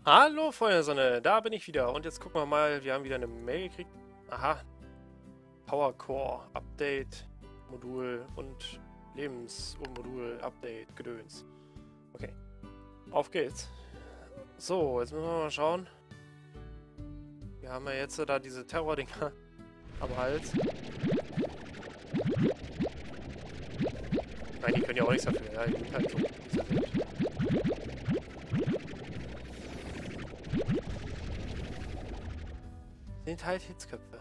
Hallo, Freunde der Sonne, da bin ich wieder. Und jetzt gucken wir mal, wir haben wieder eine Mail gekriegt. Aha, Power Core Update, Modul und Lebensmodul Update, Gedöns. Okay, auf geht's. So, jetzt müssen wir mal schauen. Wir haben ja jetzt da diese Terror-Dinger am Hals. Nein, die können ja auch nichts dafür, ja, die sind halt so, wie sie sind. Sind halt Hitzköpfe.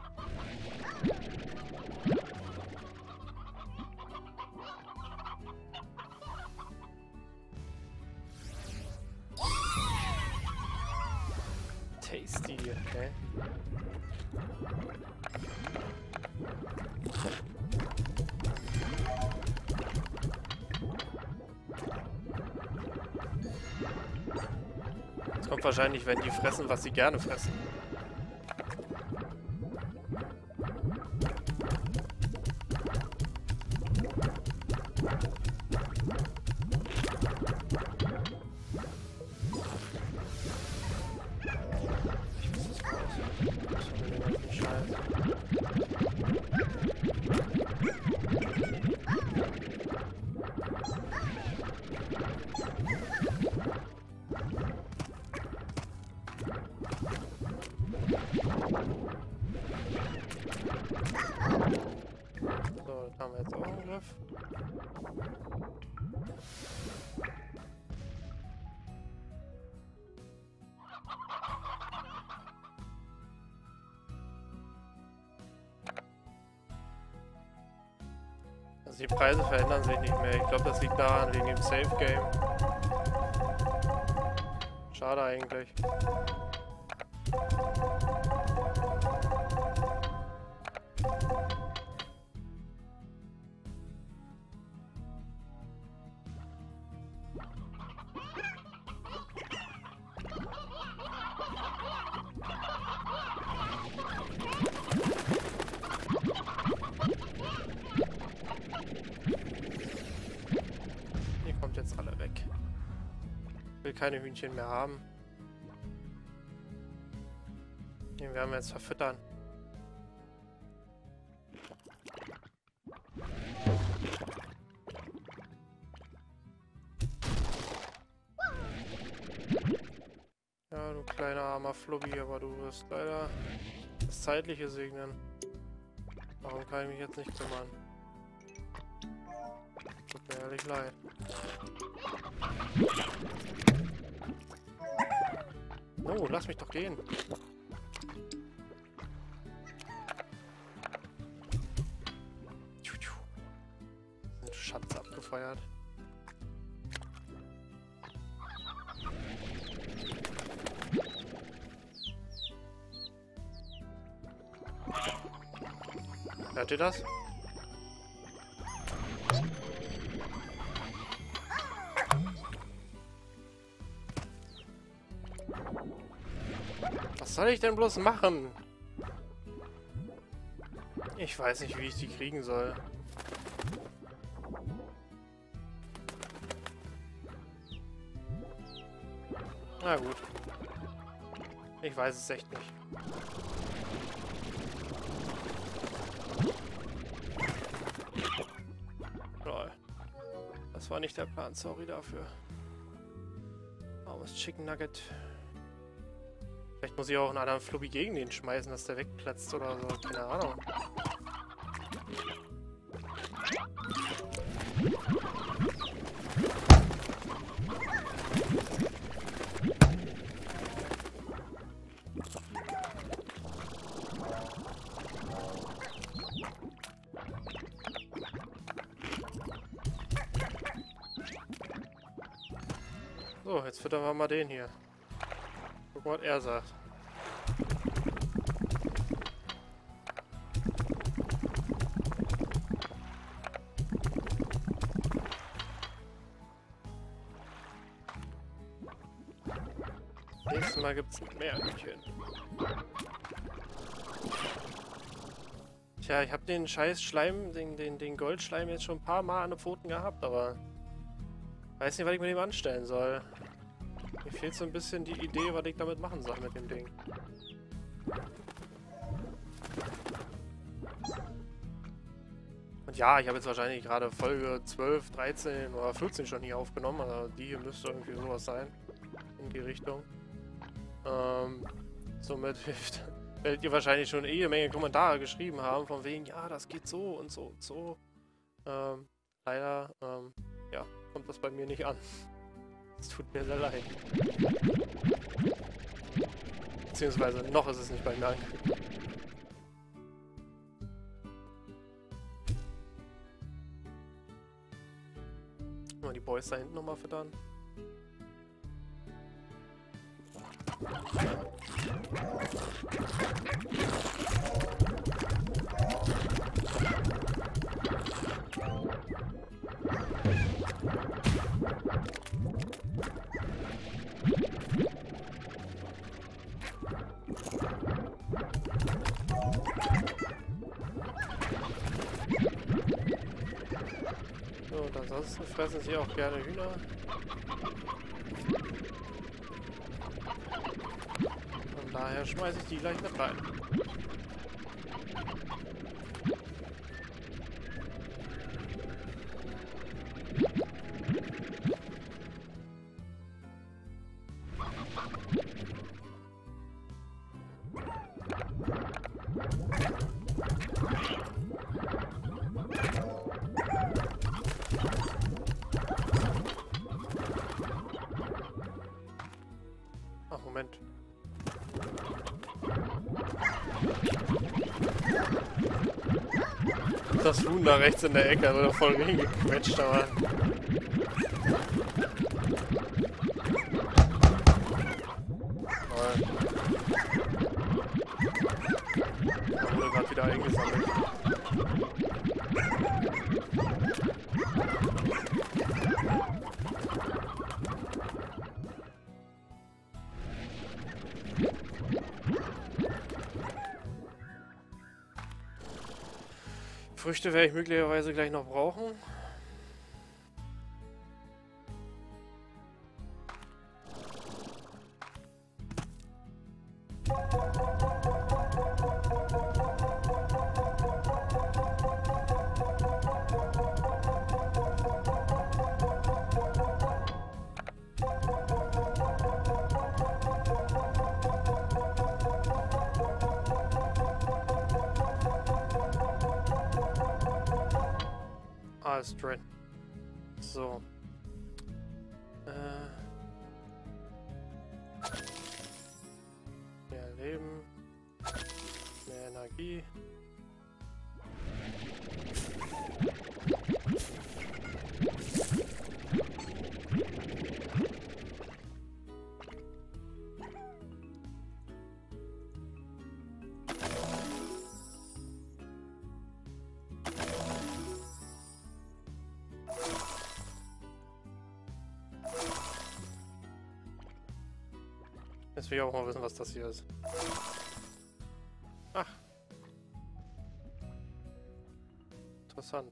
Tasty, okay. Es kommt wahrscheinlich, wenn die fressen, was sie gerne fressen. So, das haben wir jetzt auch im Griff. Also die Preise verändern sich nicht mehr. Ich glaube, das liegt daran, wegen dem Safe Game. Schade eigentlich. Ihr kommt jetzt alle weg. Ich will keine Hühnchen mehr haben. Den werden wir jetzt verfüttern. Ja, du kleiner armer Flubbi, aber du wirst leider das Zeitliche segnen. Warum kann ich mich jetzt nicht kümmern? Tut mir ehrlich leid. Oh, lass mich doch gehen. Sind Schatz abgefeuert. Hört ihr das? Was soll ich denn bloß machen? Ich weiß nicht, wie ich die kriegen soll. Na gut. Ich weiß es echt nicht. Lol. Das war nicht der Plan, sorry dafür. Armes Chicken Nugget. Vielleicht muss ich auch einen anderen Flubbi gegen den schmeißen, dass der wegplatzt oder so. Keine Ahnung. So, jetzt füttern wir mal den hier. Guck mal, was er sagt. Nächstes Mal gibt's mehr Hühnchen. Tja, ich habe den scheiß Schleim, den Goldschleim jetzt schon ein paar Mal an den Pfoten gehabt, aber weiß nicht, was ich mit dem anstellen soll. Mir fehlt so ein bisschen die Idee, was ich damit machen soll mit dem Ding. Und ja, ich habe jetzt wahrscheinlich gerade Folge 12, 13 oder 14 schon hier aufgenommen. Also die hier müsste irgendwie sowas sein. In die Richtung. Somit werdet ihr wahrscheinlich schon jede Menge Kommentare geschrieben haben, von wegen, ja, das geht so und so und so. Leider, ja, kommt das bei mir nicht an. Es tut mir sehr leid. Beziehungsweise noch ist es nicht bei mir angekommen. Mal die Boys da hinten nochmal füttern. So, und ansonsten fressen sie auch gerne Hühner. Von daher schmeiße ich die gleich mit rein. Ach, Moment. Das Huhn da rechts in der Ecke wird voll hingequetscht, aber... Da wurde gerade wieder eingesammelt. Früchte werde ich möglicherweise gleich noch brauchen. Alles drin. So. Mehr Leben. Mehr Energie. Jetzt will ich auch mal wissen, was das hier ist. Ach. Interessant.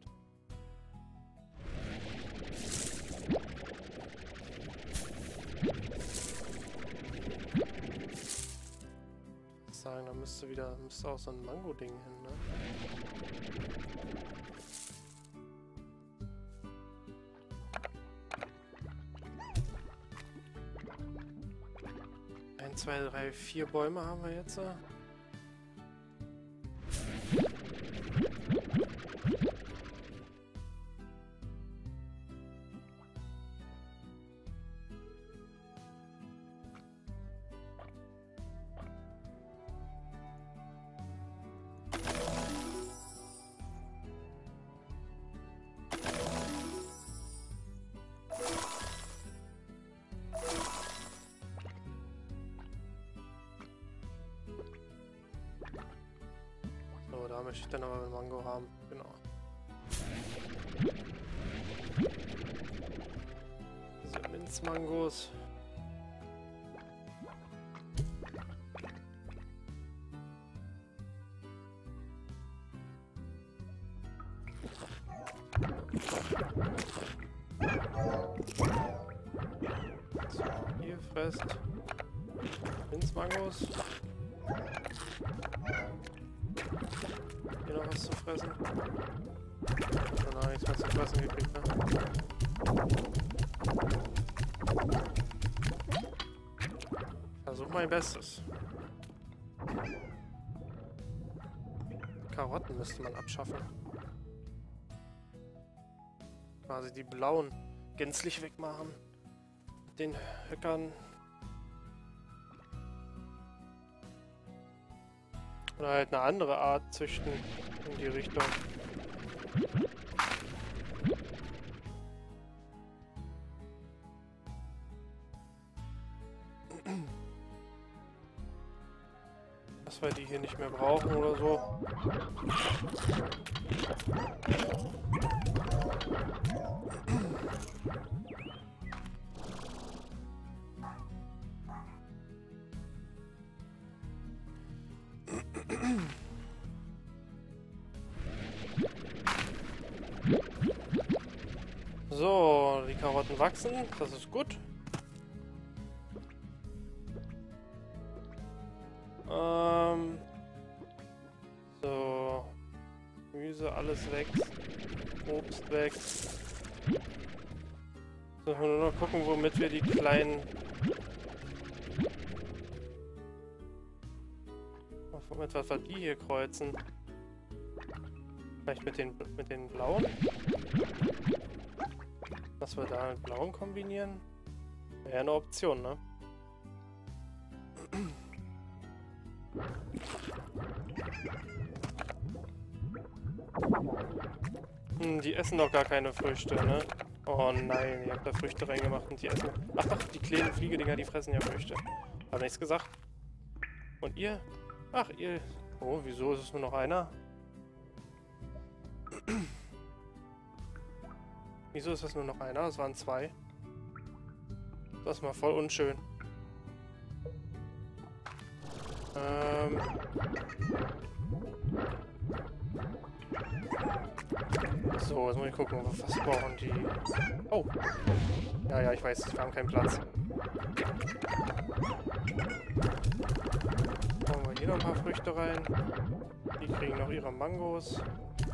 Ich sagen, da müsste auch so ein Mango-Ding hin, ne? Eins, zwei, drei, 4 Bäume haben wir jetzt. So, da möchte ich dann aber einen Mango haben. Genau. Diese Minzmangos. So, hier fresst. Minzmangos. Hier noch was zu fressen. Noch nichts mehr zu fressen gekriegt, ne? Versuch mein Bestes. Karotten müsste man abschaffen. Quasi die blauen gänzlich wegmachen. Den Höckern. Oder halt eine andere Art züchten in die Richtung. Dass wir die hier nicht mehr brauchen oder so. So, die Karotten wachsen, das ist gut. So, Gemüse, alles wächst, Obst wächst. So, nur noch gucken, womit wir die kleinen... Mit was wir die hier kreuzen. Vielleicht mit den blauen? Dass wir da mit blauen kombinieren? Wäre ja eine Option, ne? Die essen doch gar keine Früchte, ne? Oh nein, ihr habt da Früchte reingemacht und die essen... Ach doch, die kleinen Fliegedinger, die fressen ja Früchte. Hab nichts gesagt. Und ihr? Ach, ihr... Oh, wieso ist es nur noch einer? Wieso ist das nur noch einer? Es waren zwei. Das ist mal voll unschön. So, jetzt muss ich gucken, was brauchen die? Oh! Ja, ich weiß, wir haben keinen Platz. Machen wir hier noch ein paar Früchte rein. Die kriegen noch ihre Mangos.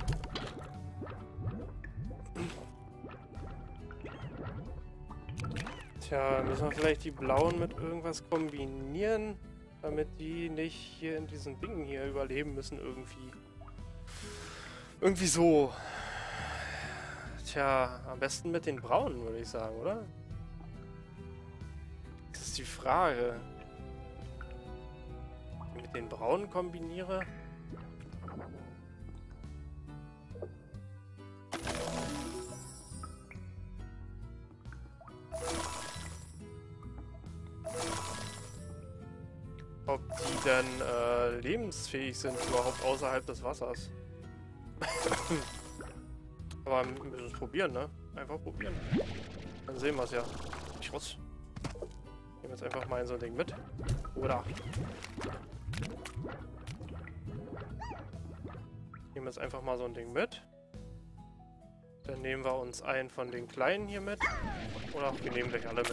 Tja, müssen wir vielleicht die blauen mit irgendwas kombinieren, damit die nicht hier in diesen Dingen hier überleben müssen irgendwie. Irgendwie so. Tja, am besten mit den braunen, würde ich sagen, oder? Das ist die Frage. Wenn ich mit den braunen kombiniere. Ob die dann lebensfähig sind überhaupt außerhalb des Wassers. Aber wir müssen es probieren, ne? Einfach probieren. Dann sehen wir es ja. Schuss. Nehmen wir jetzt einfach mal in so ein Ding mit. Oder? Nehmen wir jetzt einfach mal so ein Ding mit. Dann nehmen wir uns einen von den kleinen hier mit. Oder wir nehmen gleich alle mit.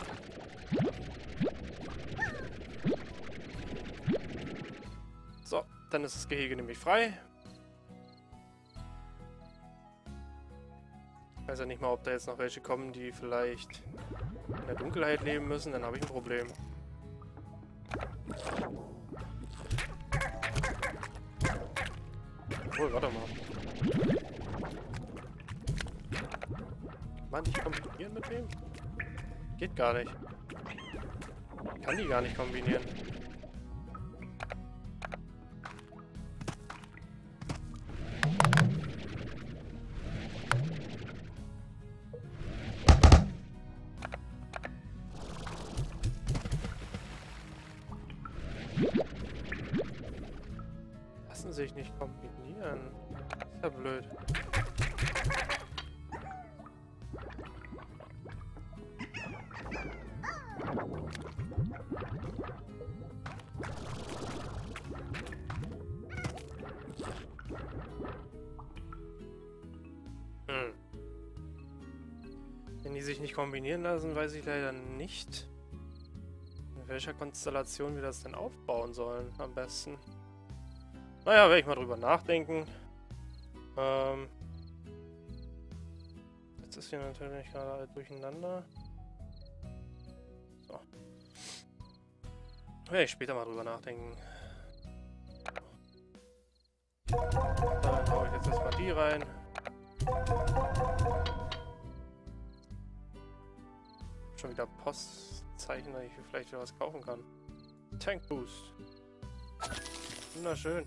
So, dann ist das Gehege nämlich frei. Ich weiß ja nicht mal, ob da jetzt noch welche kommen, die vielleicht in der Dunkelheit leben müssen. Dann habe ich ein Problem. Oh, warte mal. Kann man nicht kombinieren mit wem? Geht gar nicht. Ich kann die gar nicht kombinieren. Lassen sich nicht kombinieren. Ist ja blöd. Wenn die sich nicht kombinieren lassen, weiß ich leider nicht. welcher Konstellation wir das denn aufbauen sollen, am besten. Naja, werde ich mal drüber nachdenken. Jetzt ist hier natürlich gerade alles durcheinander. So. Werde ich später mal drüber nachdenken. Dann haue ich jetzt erstmal die rein. Schon wieder Postzeichen, dass ich vielleicht wieder was kaufen kann. Tank Boost. Wunderschön.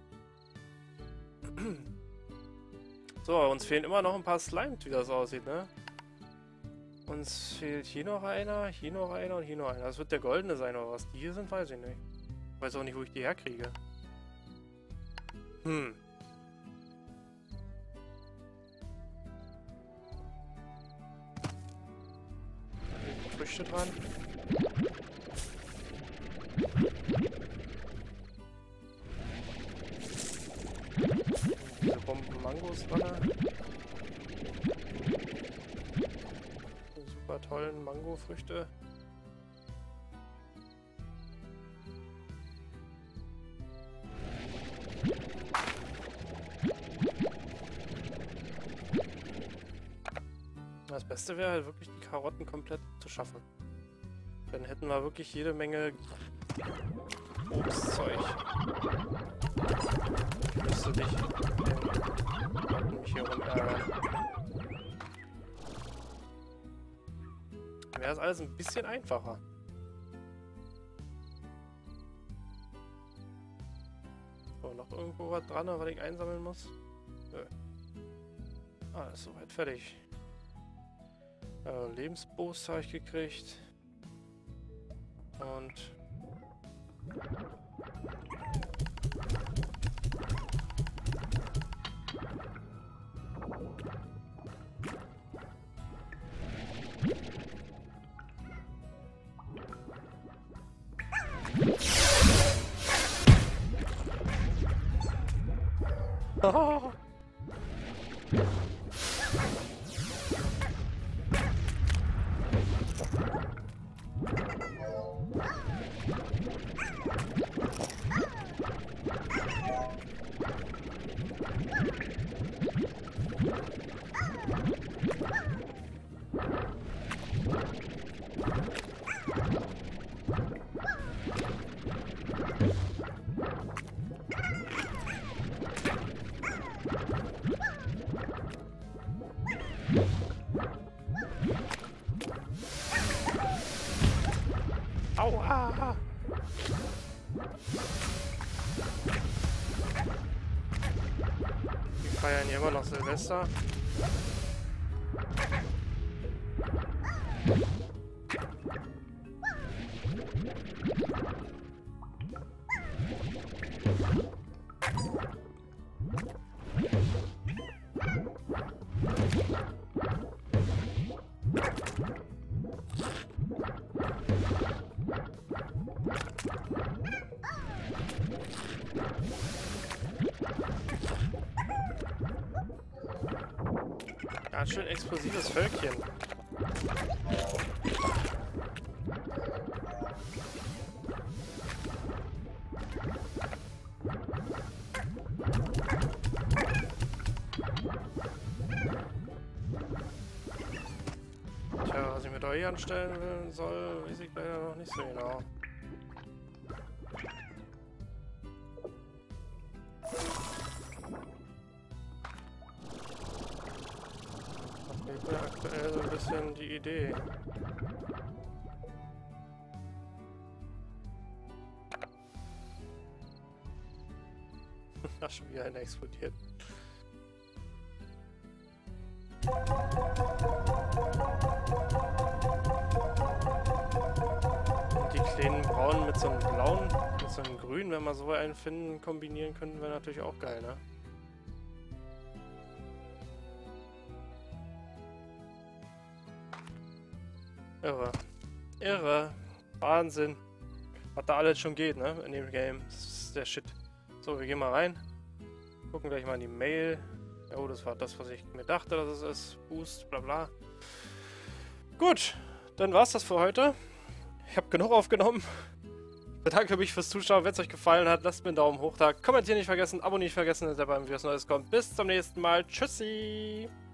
So, uns fehlen immer noch ein paar Slimes, wie das aussieht, ne? Uns fehlt hier noch einer und hier noch einer. Das wird der goldene sein, oder was die hier sind, weiß ich nicht. Ich weiß auch nicht, wo ich die herkriege. Früchte dran. Diese Bomben-Mangos dran. Die super tollen Mango-Früchte. Das Beste wäre halt wirklich, die Karotten komplett zu schaffen. Dann hätten wir wirklich jede Menge Obstzeug. Ich müsste dich mich hier rumärgern. Wäre das alles ein bisschen einfacher. So, noch irgendwo was dran, was ich einsammeln muss? Nö. Ah, ist soweit fertig. Lebensboost habe ich gekriegt. Und oh. Aua! Wir feiern hier immer noch Silvester. Ganz schön explosives Völkchen. Tja, was ich mit euch anstellen soll, weiß ich leider noch nicht so genau. Ich bin aktuell so ein bisschen die Idee. Ach, schon wieder einer explodiert. Und die kleinen braunen mit so einem blauen, mit so einem grün, wenn wir so einen finden, kombinieren könnten, wäre natürlich auch geil, ne? Irre. Irre. Wahnsinn. Was da alles schon geht, ne? In dem Game. Das ist der Shit. So, wir gehen mal rein. Gucken gleich mal in die Mail. Oh, das war das, was ich mir dachte, dass es ist. Boost, bla bla. Gut, dann war's das für heute. Ich habe genug aufgenommen. Ich bedanke mich fürs Zuschauen. Wenn es euch gefallen hat, lasst mir einen Daumen hoch da. Kommentieren nicht vergessen, abonnieren nicht vergessen, dass ihr beim Videos Neues kommt. Bis zum nächsten Mal. Tschüssi!